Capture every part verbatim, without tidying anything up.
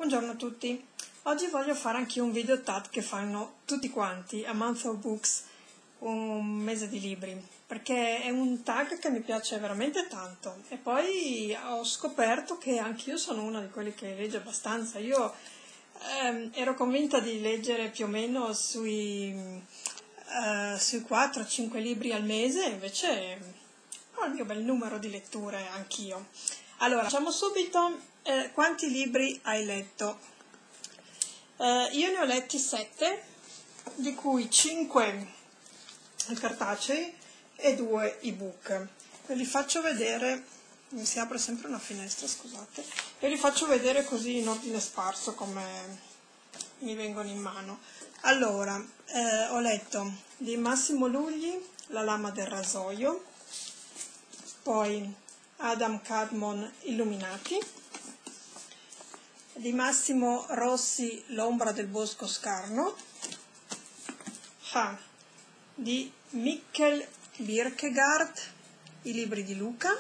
Buongiorno a tutti, oggi voglio fare anche un video T A T che fanno tutti quanti, A Month of Books, un mese di libri, perché è un tag che mi piace veramente tanto e poi ho scoperto che anch'io sono una di quelli che legge abbastanza. Io ehm, ero convinta di leggere più o meno sui, eh, sui quattro cinque libri al mese, invece ho il mio bel numero di letture anch'io. Allora, facciamo subito eh, quanti libri hai letto. Eh, io ne ho letti sette, di cui cinque cartacei e due ebook. Ve li faccio vedere, mi si apre sempre una finestra, scusate, ve li faccio vedere così in ordine sparso come mi vengono in mano. Allora, eh, ho letto di Massimo Lugli La lama del rasoio, poi Adam Kadmon Illuminati, di Massimo Rossi L'ombra del bosco scarno, ah, di Mikkel Kierkegaard I libri di Luca,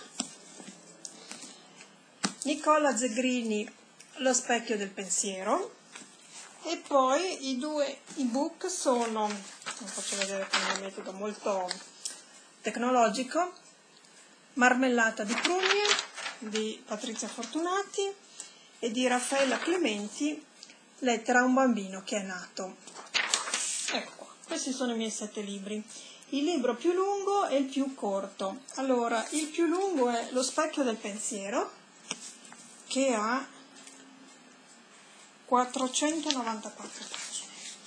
Nicola Zegrini Lo specchio del pensiero, e poi i due ebook sono, vi faccio vedere con un metodo molto tecnologico, Marmellata di prugne di Patrizia Fortunati e di Raffaella Clementi, Lettera a un bambino che è nato. Ecco qua, questi sono i miei sette libri. Il libro più lungo e il più corto. Allora, il più lungo è Lo specchio del pensiero, che ha quattrocentonovantaquattro pagine.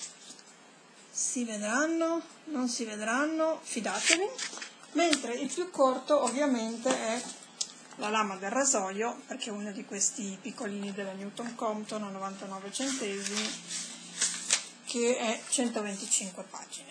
Si vedranno, non si vedranno, fidatevi. Mentre il più corto ovviamente è La lama del rasoio, perché è uno di questi piccolini della Newton Compton a novantanove centesimi, che è centoventicinque pagine.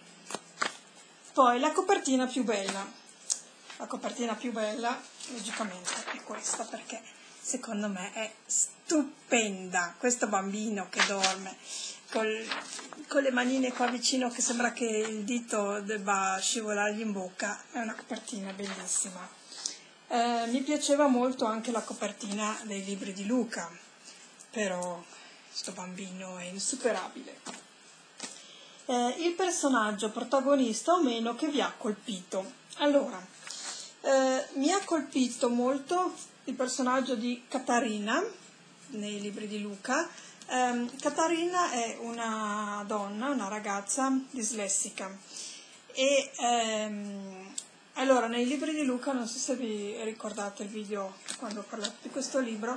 Poi la copertina più bella. La copertina più bella, logicamente, è questa, perché secondo me è stupenda. Questo bambino che dorme col, con le manine qua vicino, che sembra che il dito debba scivolargli in bocca. È una copertina bellissima. Eh, mi piaceva molto anche la copertina dei libri di Luca, però questo bambino è insuperabile. Eh, il personaggio protagonista o meno che vi ha colpito. Allora, eh, mi ha colpito molto il personaggio di Catarina nei libri di Luca. Eh, Catarina è una donna, una ragazza dislessica e ehm, allora nei libri di Luca, non so se vi ricordate il video quando ho parlato di questo libro,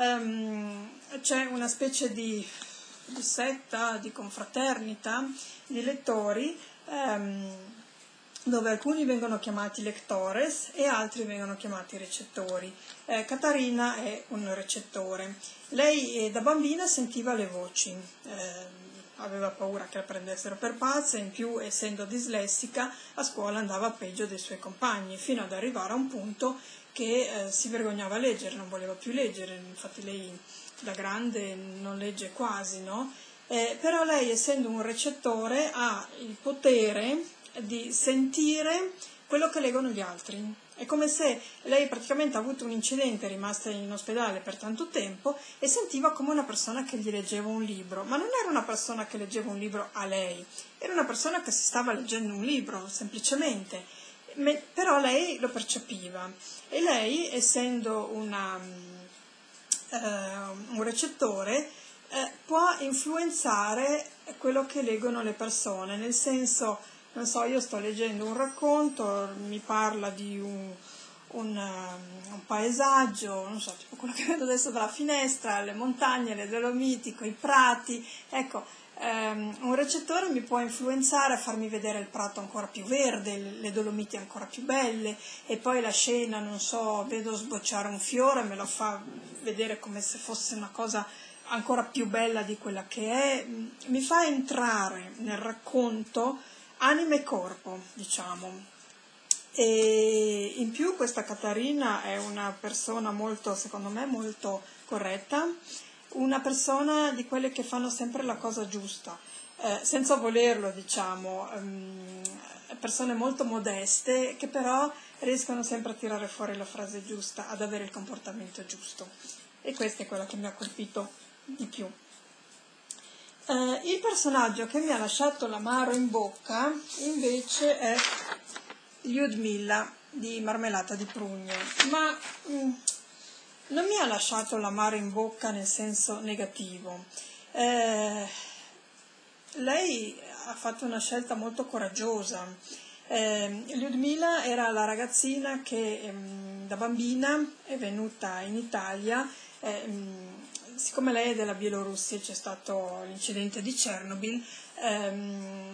ehm, c'è una specie di di setta, di confraternita, di lettori, ehm, dove alcuni vengono chiamati lectores e altri vengono chiamati recettori. Eh, Catarina è un recettore. Lei eh, da bambina sentiva le voci, eh, aveva paura che la prendessero per pazza, in più essendo dislessica a scuola andava peggio dei suoi compagni, fino ad arrivare a un punto che eh, si vergognava a leggere, non voleva più leggere, infatti lei da grande non legge quasi, no? Eh, però lei, essendo un recettore, ha il potere di sentire quello che leggono gli altri. È come se lei praticamente ha avuto un incidente, è rimasta in ospedale per tanto tempo e sentiva come una persona che gli leggeva un libro, ma non era una persona che leggeva un libro a lei, era una persona che si stava leggendo un libro, semplicemente, però lei lo percepiva. E lei, essendo una... Uh, un recettore, eh, può influenzare quello che leggono le persone, nel senso, non so, io sto leggendo un racconto, mi parla di un, un, um, un paesaggio, non so, tipo quello che vedo adesso dalla finestra, le montagne, le Dolomiti, i prati, ecco, um, un recettore mi può influenzare a farmi vedere il prato ancora più verde, le Dolomiti ancora più belle, e poi la scena, non so, vedo sbocciare un fiore, me lo fa vedere come se fosse una cosa ancora più bella di quella che è, mi fa entrare nel racconto anima e corpo, diciamo. E in più questa Catarina è una persona molto, secondo me, molto corretta, una persona di quelle che fanno sempre la cosa giusta, eh, senza volerlo, diciamo, um, persone molto modeste che però riescono sempre a tirare fuori la frase giusta, ad avere il comportamento giusto. E questa è quella che mi ha colpito di più. Eh, il personaggio che mi ha lasciato l'amaro in bocca invece è Lyudmila di Marmellata di Prugna, ma mh, non mi ha lasciato l'amaro in bocca nel senso negativo. Eh, lei ha fatto una scelta molto coraggiosa. Eh, Lyudmila era la ragazzina che ehm, da bambina è venuta in Italia. Eh, siccome lei è della Bielorussia, c'è stato l'incidente di Chernobyl, ehm,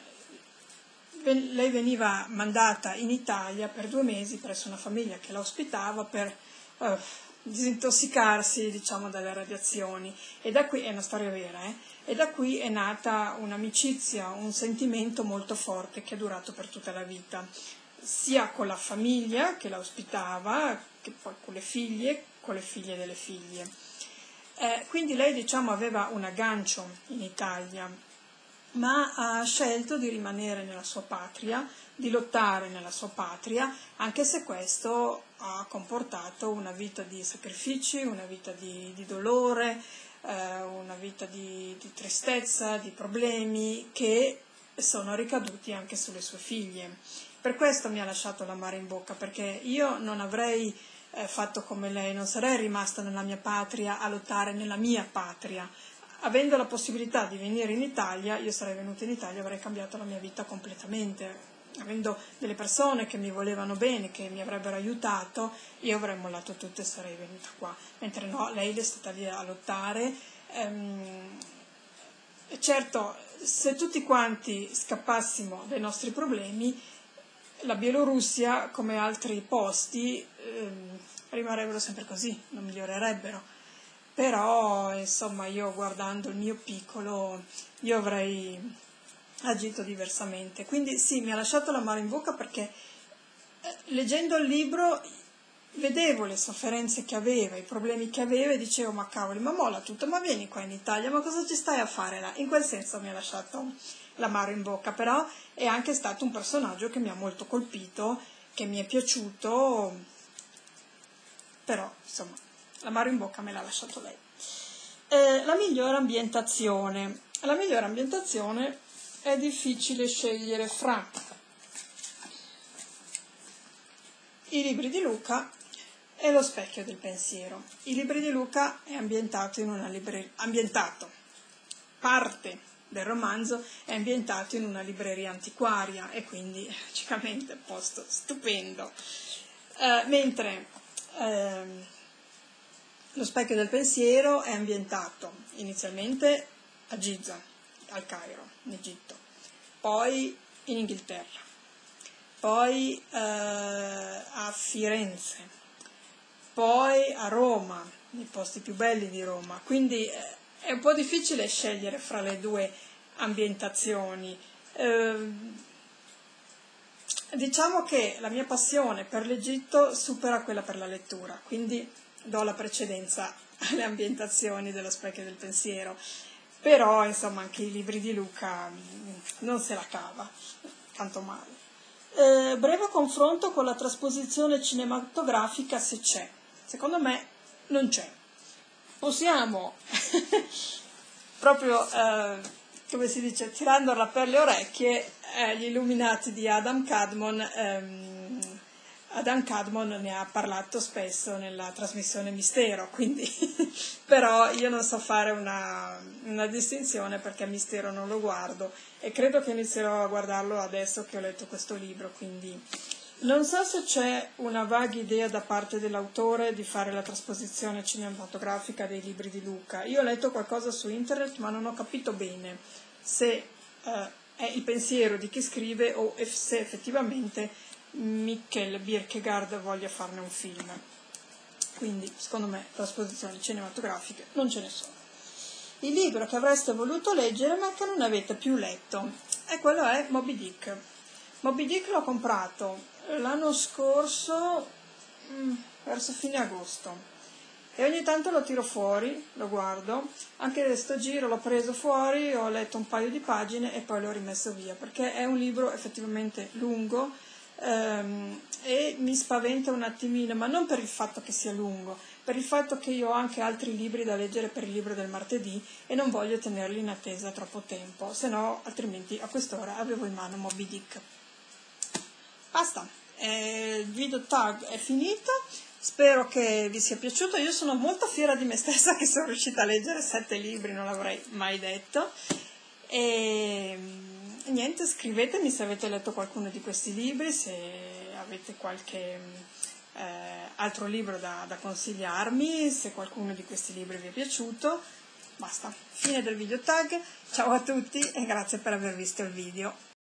lei veniva mandata in Italia per due mesi presso una famiglia che la ospitava per eh, disintossicarsi, diciamo, dalle radiazioni, e da qui è una storia vera, eh? E da qui è nata un'amicizia, un sentimento molto forte che è durato per tutta la vita, sia con la famiglia che la ospitava, che poi con le figlie, con le figlie delle figlie. Eh, quindi lei, diciamo, aveva un aggancio in Italia, ma ha scelto di rimanere nella sua patria, di lottare nella sua patria, anche se questo ha comportato una vita di sacrifici, una vita di, di dolore, eh, una vita di, di tristezza, di problemi che sono ricaduti anche sulle sue figlie. Per questo mi ha lasciato l'amaro in bocca, perché io non avrei eh, fatto come lei, non sarei rimasta nella mia patria a lottare nella mia patria. Avendo la possibilità di venire in Italia, io sarei venuta in Italia e avrei cambiato la mia vita completamente. Avendo delle persone che mi volevano bene, che mi avrebbero aiutato, io avrei mollato tutto e sarei venuta qua. Mentre no, lei è stata lì a lottare. Ehm, certo, se tutti quanti scappassimo dai nostri problemi, la Bielorussia, come altri posti, ehm, rimarrebbero sempre così, non migliorerebbero. Però, insomma, io guardando il mio piccolo, io avrei agito diversamente. Quindi sì, mi ha lasciato l'amaro in bocca perché eh, leggendo il libro vedevo le sofferenze che aveva, i problemi che aveva e dicevo, ma cavoli, ma molla tutto, ma vieni qua in Italia, ma cosa ci stai a fare là? In quel senso mi ha lasciato l'amaro in bocca, però è anche stato un personaggio che mi ha molto colpito, che mi è piaciuto, però insomma l'amaro in bocca me l'ha lasciato lei. Eh, la migliore ambientazione. La migliore ambientazione è difficile scegliere fra i libri di Luca e Lo specchio del pensiero. I libri di Luca è ambientato in una libreria, ambientato, parte del romanzo è ambientato in una libreria antiquaria e quindi logicamente è posto stupendo. Eh, mentre eh, Lo specchio del pensiero è ambientato inizialmente a Giza, al Cairo, in Egitto, poi in Inghilterra, poi eh, a Firenze, poi a Roma, nei posti più belli di Roma. Quindi eh, è un po' difficile scegliere fra le due ambientazioni. Eh, diciamo che la mia passione per l'Egitto supera quella per la lettura, quindi do la precedenza alle ambientazioni dello specchio del pensiero, però insomma anche i libri di Luca non se la cava, tanto male. Eh, breve confronto con la trasposizione cinematografica, se c'è. Secondo me non c'è. Possiamo proprio, eh, come si dice, tirandola per le orecchie, eh, gli Illuminati di Adam Kadmon, ehm, Adam Kadmon ne ha parlato spesso nella trasmissione Mistero, quindi però io non so fare una, una distinzione perché Mistero non lo guardo e credo che inizierò a guardarlo adesso che ho letto questo libro, quindi non so se c'è una vaga idea da parte dell'autore di fare la trasposizione cinematografica dei libri di Luca. Io ho letto qualcosa su internet ma non ho capito bene se eh, è il pensiero di chi scrive o se effettivamente Mikkel Bierkegaard voglia farne un film. Quindi secondo me trasposizioni cinematografiche non ce ne sono. Il libro che avreste voluto leggere ma che non avete più letto, e quello è Moby Dick. Moby Dick l'ho comprato l'anno scorso mh, verso fine agosto e ogni tanto lo tiro fuori, lo guardo. Anche questo giro l'ho preso fuori, ho letto un paio di pagine e poi l'ho rimesso via perché è un libro effettivamente lungo ehm, e mi spaventa un attimino, ma non per il fatto che sia lungo, per il fatto che io ho anche altri libri da leggere per il libro del martedì e non voglio tenerli in attesa troppo tempo, se no altrimenti a quest'ora avevo in mano Moby Dick. Basta, eh, il video tag è finito, spero che vi sia piaciuto. Io sono molto fiera di me stessa che sono riuscita a leggere sette libri, non l'avrei mai detto. E niente, scrivetemi se avete letto qualcuno di questi libri, se avete qualche eh, altro libro da, da consigliarmi, se qualcuno di questi libri vi è piaciuto. Basta, fine del video tag, ciao a tutti e grazie per aver visto il video.